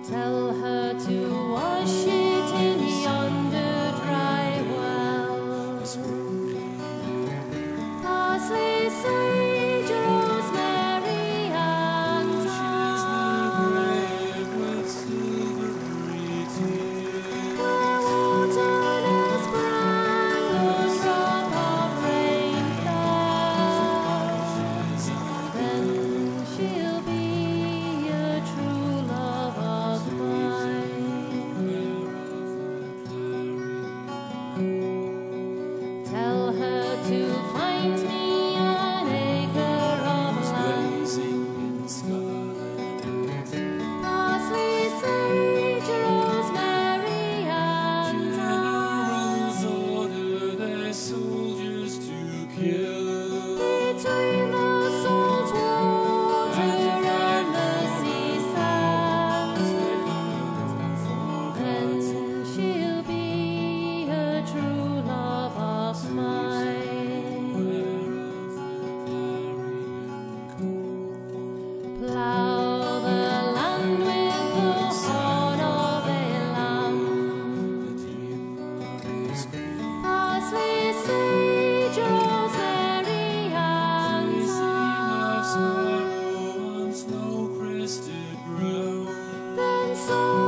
Tell her to wash it in yonder dry well. Parsley, sage, rosemary, and thyme. Where waterness sprang, a drop of rain fell. Then she'll be a true love of mine. Tell her to find me an acre of land. Parsley, sage, rosemary, and thyme. Order their soldiers to kill. Between the salt water and the sea sand, then she'll be a true love of mine. Plough the land with the horn of a lamb. Parsley, sage, rosemary, and thyme. Snow-crested brow. Then sow